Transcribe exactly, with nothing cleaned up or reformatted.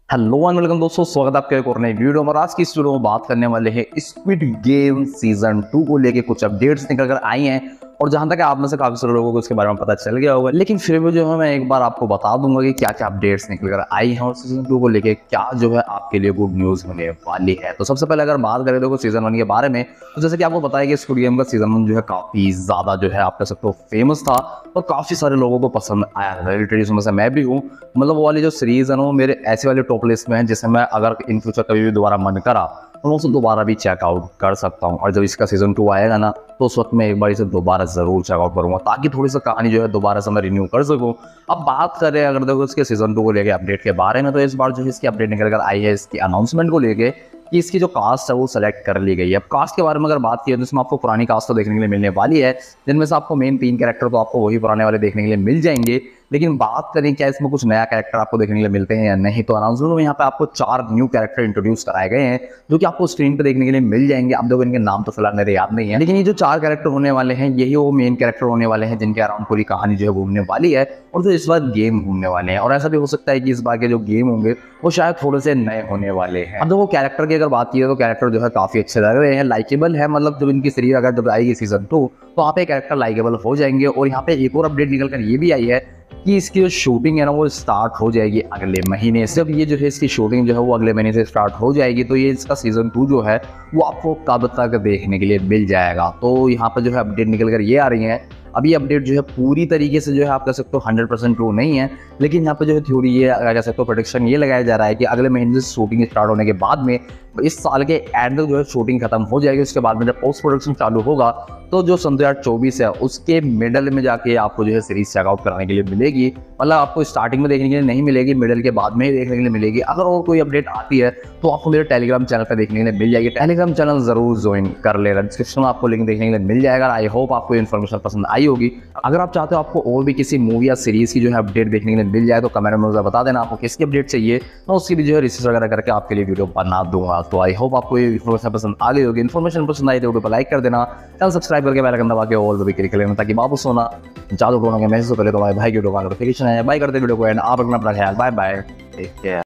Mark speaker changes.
Speaker 1: Hello and welcome दोस्तों, स्वागत है आपके एक और नई वीडियो में। आज की इस वीडियो में बात करने वाले हैं स्क्विड गेम सीजन टू को लेके कुछ अपडेट्स निकल कर आई हैं। और जहां तक आप में से काफी सारे लोगों को इसके बारे में पता चल गया होगा, लेकिन फिर भी जो है मैं एक बार आपको बता दूंगा कि क्या क्या अपडेट्स निकल कर आई हैं और सीजन टू को लेके क्या जो है आपके लिए गुड न्यूज होने वाली है। तो सबसे पहले अगर बात करें देखो सीजन वन के बारे में, तो जैसे कि आपको पता है कि स्क्विड गेम का सीजन वन जो है काफी ज्यादा जो है आप कह सकते हो फेमस था और काफी सारे लोगों को पसंद आया। रिलेटेड उसमें से मैं भी हूँ, मतलब वो वाली जो सीरीज है ना वो मेरे ऐसे वाले टॉप लिस्ट में है जिसे मैं अगर इन फ्यूचर कभी भी दोबारा मन करा तो मैं उसे दोबारा भी चेकआउट कर सकता हूँ। और जब इसका सीजन टू आएगा ना तो उस वक्त मैं एक बार इसे दोबारा जरूर चेकआउट करूंगा ताकि थोड़ी सी कहानी जो है दोबारा से मैं रिन्यू कर सकूँ। अब बात करें अगर देखो इसके सीजन टू को लेके अपडेट के बारे में, तो इस बार जो है इसकी अपडेट निकल कर आई है इसकी अनाउंसमेंट को लेके कि इसकी जो कास्ट है वो सेलेक्ट कर ली गई है। अब कास्ट के बारे में अगर बात की तो इसमें आपको पुरानी कास्ट तो देखने के लिए मिलने वाली है, जिनमें से आपको मेन तीन कैरेक्टर तो आपको वही पुराने वाले देखने के लिए मिल जाएंगे। लेकिन बात करें क्या इसमें कुछ नया कैरेक्टर आपको देखने के लिए मिलते हैं या नहीं, तो अनाउंसमेंट में यहाँ पे आपको चार न्यू कैरेक्टर इंट्रोड्यूस कराए गए हैं जो कि आपको स्क्रीन पे देखने के लिए मिल जाएंगे। अब देखो इनके नाम तो फिलहाल मेरे याद नहीं है, लेकिन ये जो चार कैरेक्टर होने वाले हैं यही वो मेन कैरेक्टर होने वाले हैं जिनके अराउंड पूरी कहानी जो है घूमने वाली है और जो इस बार गेम घूमने वाले हैं। और ऐसा भी हो सकता है कि इस बार के जो गेम होंगे वो शायद थोड़े से नए होने वाले हैं। अब देखो कैरेक्टर की अगर बात की तो कैरेक्टर जो है काफी अच्छे लग रहे हैं, लाइकेबल है। मतलब जब इनकी सीरीज अगर जब आएगी सीजन टू तो वहाँ पे कैरेक्टर लाइकेबल हो जाएंगे। और यहाँ पे एक और अपडेट निकल कर ये भी आई है कि इसकी जो शूटिंग है ना वो स्टार्ट हो जाएगी अगले महीने से। अब ये जो है इसकी शूटिंग जो है वो अगले महीने से स्टार्ट हो जाएगी, तो ये इसका सीजन टू जो है वो आपको कब तक देखने के लिए मिल जाएगा। तो यहाँ पर जो है अपडेट निकल कर ये आ रही है। अब ये अपडेट जो है पूरी तरीके से जो है आप कह सकते हो हंड्रेड परसेंट ट्रू नहीं है, लेकिन यहाँ पे जो है थ्योरी ये कह सकते हो प्रेडिक्शन ये लगाया जा रहा है कि अगले महीने से शूटिंग स्टार्ट होने के बाद में इस साल के एंड तक जो है शूटिंग खत्म हो जाएगी। उसके बाद में जब पोस्ट प्रोडक्शन चालू होगा तो जो सन दो हज़ार चौबीस है उसके मिडल में जाके आपको जो है सीरीज चेकआउट कराने के लिए मिलेगी। मतलब आपको स्टार्टिंग में देखने के लिए नहीं मिलेगी, मिडल के बाद में ही देखने के लिए मिलेगी। अगर और कोई अपडेट आती है तो आपको मेरे टेलीग्राम चैनल पर देखने के लिए मिल जाएगी। टेलीग्राम चैनल जरूर ज्वाइन कर लेना, डिस्क्रिप्शन में आपको लिंक देखने के लिए मिल जाएगा। आई होप आपको इन्फॉर्मेशन पसंद आई होगी। अगर आप चाहते हो आपको और भी किसी मूवी या सीरीज की जो है अपडेट देखने के लिए मिल जाए तो कमेंट में मुझे बता देना आपको किसकी अपडेट चाहिए, तो उसकी भी जो है रिसर्च वगैरह करके आपके लिए वीडियो बना दूंगा। तो आई होप आपको ये इन्फॉर्मेशन पसंद आ गई होगी। इन्फॉर्मेशन पसंद आई तो वीडियो को लाइक कर देना, चैनल सब्सक्राइब करके बेल आइकन दबा के ऑल भी क्लिक कर लेना ताकि वापस होना जादू टोना के मैसेज से पहले तो हमारे भाई की वीडियो का नोटिफिकेशन है। बाय करते वीडियो को एंड आप अपना ख्याल, बाय बाय, टेक केयर।